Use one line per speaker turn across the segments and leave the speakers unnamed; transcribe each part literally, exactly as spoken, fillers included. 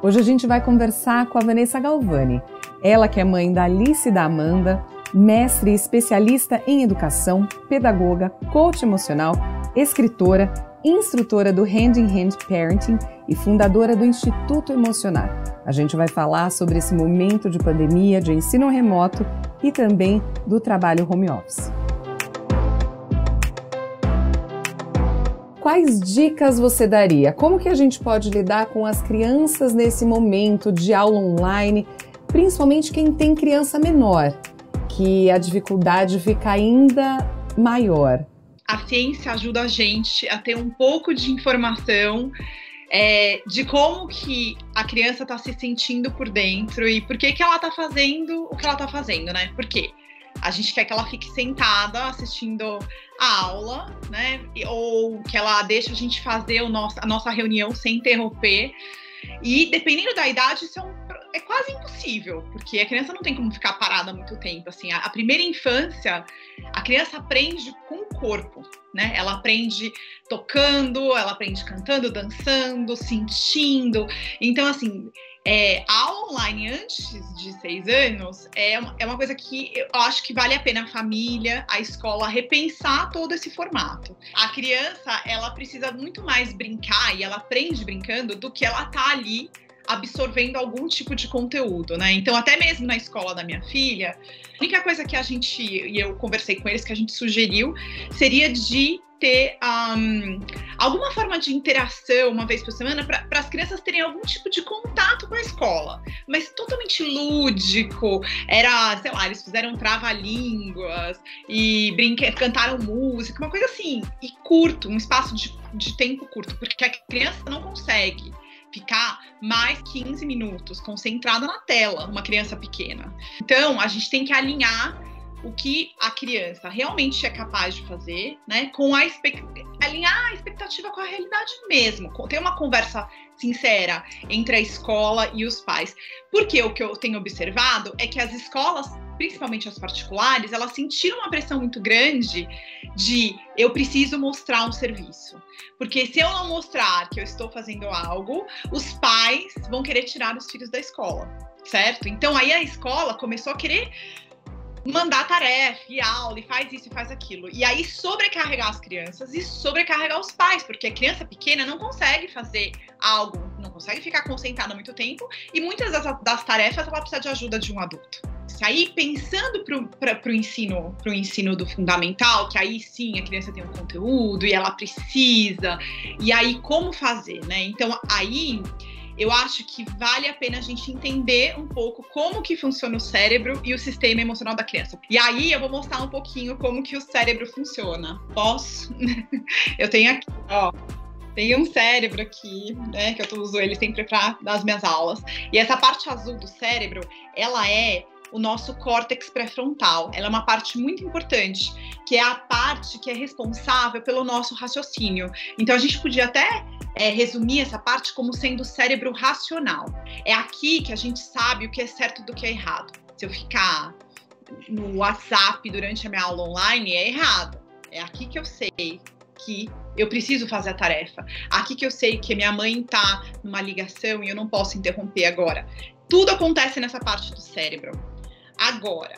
Hoje a gente vai conversar com a Vanessa Galvani. Ela que é mãe da Alice e da Amanda, mestre e especialista em educação, pedagoga, coach emocional, escritora, instrutora do Hand in Hand Parenting e fundadora do Instituto Emocionar. A gente vai falar sobre esse momento de pandemia, de ensino remoto e também do trabalho home office. Quais dicas você daria? Como que a gente pode lidar com as crianças nesse momento de aula online, principalmente quem tem criança menor, que a dificuldade fica ainda maior?
A ciência ajuda a gente a ter um pouco de informação é, de como que a criança está se sentindo por dentro e por que que ela está fazendo o que ela está fazendo, né? Por quê? A gente quer que ela fique sentada assistindo a aula, né? Ou que ela deixe a gente fazer o nosso, a nossa reunião sem interromper. E dependendo da idade, isso é, um, é quase impossível, porque a criança não tem como ficar parada muito tempo. Assim, a, a primeira infância, a criança aprende com o corpo, né? Ela aprende tocando, ela aprende cantando, dançando, sentindo. Então, assim, é, a aula online antes de seis anos é uma, é uma coisa que eu acho que vale a pena a família, a escola repensar todo esse formato. A criança, ela precisa muito mais brincar e ela aprende brincando do que ela tá ali absorvendo algum tipo de conteúdo, né? Então, até mesmo na escola da minha filha, a única coisa que a gente, e eu conversei com eles, que a gente sugeriu, seria de ter um, alguma forma de interação uma vez por semana para as crianças terem algum tipo de contato com a escola, mas totalmente lúdico. Era, sei lá, eles fizeram trava-línguas e brinque, cantaram música, uma coisa assim, e curto, um espaço de, de tempo curto, porque a criança não consegue ficar mais quinze minutos concentrada na tela, uma criança pequena. Então, a gente tem que alinhar o que a criança realmente é capaz de fazer, né, com a expectativa, alinhar a expectativa com a realidade mesmo, ter uma conversa sincera entre a escola e os pais. Porque o que eu tenho observado é que as escolas, principalmente as particulares, elas sentiram uma pressão muito grande de eu preciso mostrar um serviço. Porque se eu não mostrar que eu estou fazendo algo, os pais vão querer tirar os filhos da escola, certo? Então aí a escola começou a querer mandar tarefa e aula e faz isso e faz aquilo. E aí sobrecarregar as crianças e sobrecarregar os pais, porque a criança pequena não consegue fazer algo, não consegue ficar concentrada muito tempo e muitas das, das tarefas ela precisa de ajuda de um adulto. Aí, pensando para o ensino, pro ensino do fundamental, que aí sim a criança tem um conteúdo e ela precisa, e aí como fazer, né? Então, aí eu acho que vale a pena a gente entender um pouco como que funciona o cérebro e o sistema emocional da criança. E aí eu vou mostrar um pouquinho como que o cérebro funciona. Posso? Eu tenho aqui, ó. Tem um cérebro aqui, né, que eu uso ele sempre para dar as minhas aulas. E essa parte azul do cérebro, ela é o nosso córtex pré-frontal. Ela é uma parte muito importante, que é a parte que é responsável pelo nosso raciocínio. Então, a gente podia até é, resumir essa parte como sendo o cérebro racional. É aqui que a gente sabe o que é certo do que é errado. Se eu ficar no WhatsApp durante a minha aula online, é errado. É aqui que eu sei que eu preciso fazer a tarefa. Aqui que eu sei que minha mãe está numa ligação e eu não posso interromper agora. Tudo acontece nessa parte do cérebro. Agora,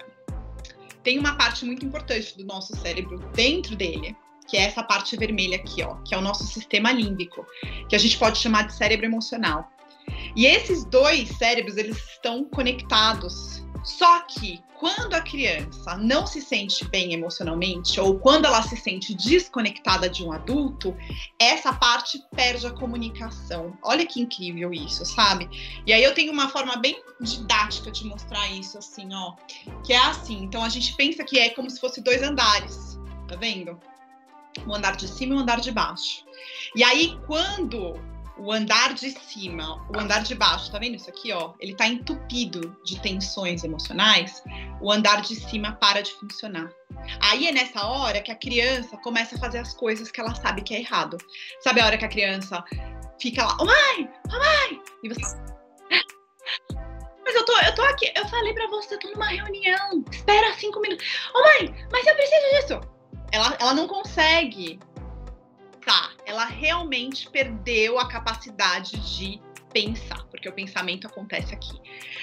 tem uma parte muito importante do nosso cérebro dentro dele, que é essa parte vermelha aqui, ó, que é o nosso sistema límbico, que a gente pode chamar de cérebro emocional. E esses dois cérebros, eles estão conectados. Só que quando a criança não se sente bem emocionalmente ou quando ela se sente desconectada de um adulto, essa parte perde a comunicação. Olha que incrível isso, sabe? E aí eu tenho uma forma bem didática de mostrar isso, assim, ó, que é assim. Então a gente pensa que é como se fosse dois andares, tá vendo? O andar de cima e o andar de baixo. E aí quando o andar de cima, o andar de baixo, tá vendo isso aqui, ó? Ele tá entupido de tensões emocionais, o andar de cima para de funcionar. Aí é nessa hora que a criança começa a fazer as coisas que ela sabe que é errado. Sabe a hora que a criança fica lá, ô mãe, ô mãe, e você... Mas eu tô, eu tô aqui, eu falei pra você, eu tô numa reunião, espera cinco minutos. Ô mãe, mas eu preciso disso. Ela, ela não consegue. Tá, ela realmente perdeu a capacidade de pensar, porque porque o pensamento acontece aqui.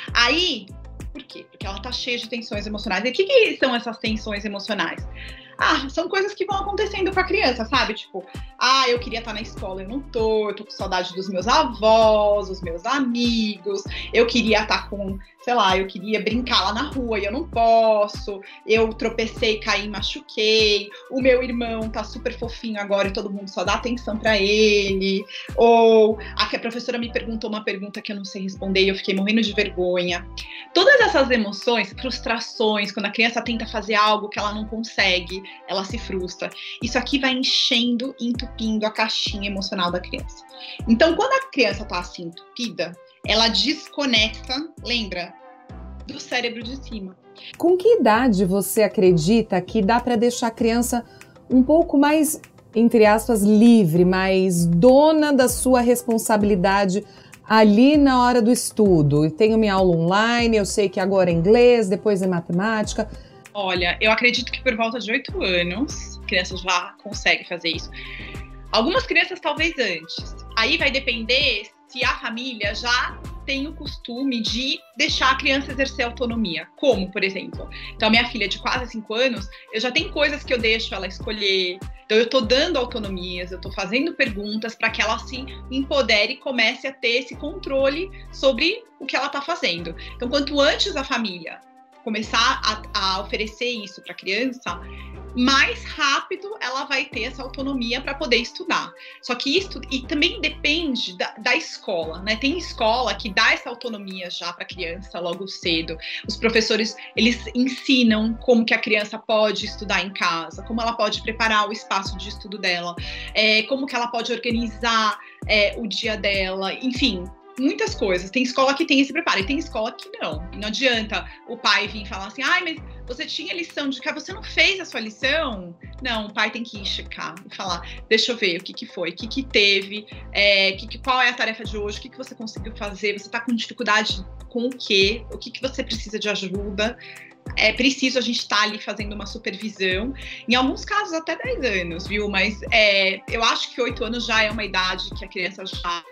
Aí, por quê? Porque ela tá cheia de tensões emocionais. E o que, que são essas tensões emocionais? Ah, são coisas que vão acontecendo com a criança, sabe? Tipo, ah, eu queria estar na escola, eu não tô, eu tô com saudade dos meus avós, dos meus amigos, eu queria estar com, sei lá, eu queria brincar lá na rua e eu não posso, eu tropecei, caí, machuquei, o meu irmão tá super fofinho agora e todo mundo só dá atenção pra ele, ou a que a professora me perguntou uma pergunta que eu não sei responder e eu fiquei morrendo de vergonha. Todas essas emoções, frustrações, quando a criança tenta fazer algo que ela não consegue, ela se frustra. Isso aqui vai enchendo e entupindo a caixinha emocional da criança. Então, quando a criança tá assim entupida, ela desconecta, lembra, do cérebro de cima.
Com que idade você acredita que dá para deixar a criança um pouco mais, entre aspas, livre, mais dona da sua responsabilidade ali na hora do estudo? Eu tenho minha aula online, eu sei que agora é inglês, depois é matemática.
Olha, eu acredito que por volta de oito anos, a criança já consegue fazer isso. Algumas crianças talvez antes. Aí vai depender se a família já tem o costume de deixar a criança exercer autonomia. Como, por exemplo? Então, a minha filha de quase cinco anos, eu já tenho coisas que eu deixo ela escolher. Então, eu tô dando autonomias, eu tô fazendo perguntas para que ela se empodere e comece a ter esse controle sobre o que ela tá fazendo. Então, quanto antes a família começar a, a oferecer isso para a criança, mais rápido ela vai ter essa autonomia para poder estudar. Só que isso e também depende da, da escola, né? Tem escola que dá essa autonomia já para a criança logo cedo. Os professores, eles ensinam como que a criança pode estudar em casa, como ela pode preparar o espaço de estudo dela, é, como que ela pode organizar é, o dia dela, enfim, muitas coisas. Tem escola que tem esse preparo e tem escola que não. E não adianta o pai vir falar assim, ai, mas você tinha lição de cá, você não fez a sua lição? Não, o pai tem que ir checar e falar, deixa eu ver o que que foi, o que que teve, é, que, que, qual é a tarefa de hoje, o que que você conseguiu fazer, você tá com dificuldade com o quê, o que que você precisa de ajuda. É preciso a gente estar tá ali fazendo uma supervisão, em alguns casos até dez anos, viu? Mas é, eu acho que oito anos já é uma idade que a criança já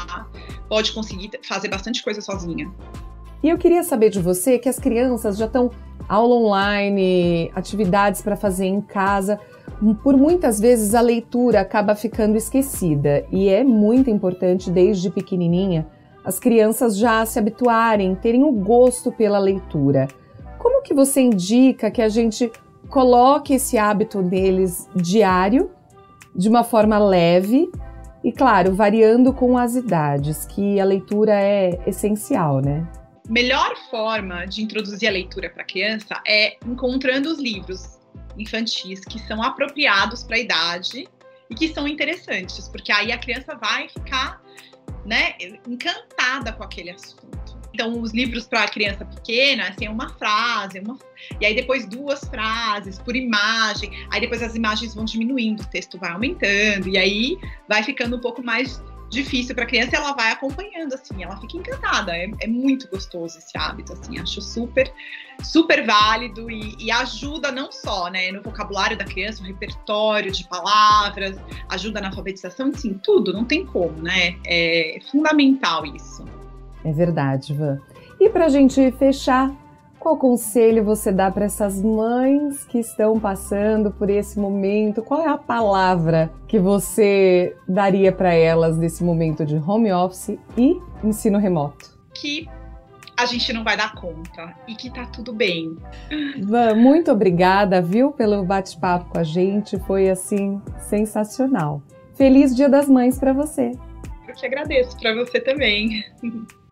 pode conseguir fazer bastante coisa sozinha.
E eu queria saber de você que as crianças já estão aula online, atividades para fazer em casa. Por muitas vezes a leitura acaba ficando esquecida e é muito importante desde pequenininha as crianças já se habituarem, terem o gosto pela leitura. Como que você indica que a gente coloque esse hábito neles diário, de uma forma leve e, claro, variando com as idades, que a leitura é essencial, né?
Melhor forma de introduzir a leitura para a criança é encontrando os livros infantis que são apropriados para a idade e que são interessantes, porque aí a criança vai ficar, né, encantada com aquele assunto. Então, os livros para criança pequena, assim, é uma frase, uma... e aí depois duas frases por imagem, aí depois as imagens vão diminuindo, o texto vai aumentando, e aí vai ficando um pouco mais difícil para a criança e ela vai acompanhando, assim, ela fica encantada. É, é muito gostoso esse hábito, assim, acho super, super válido e, e ajuda não só, né, no vocabulário da criança, no repertório de palavras, ajuda na alfabetização, sim, tudo, não tem como, né, é fundamental isso.
É verdade, Van. E para a gente fechar, qual conselho você dá para essas mães que estão passando por esse momento? Qual é a palavra que você daria para elas nesse momento de home office e ensino remoto?
Que a gente não vai dar conta e que tá tudo bem.
Van, muito obrigada, viu, pelo bate-papo com a gente. Foi, assim, sensacional. Feliz Dia das Mães para você.
Eu que agradeço, para você também.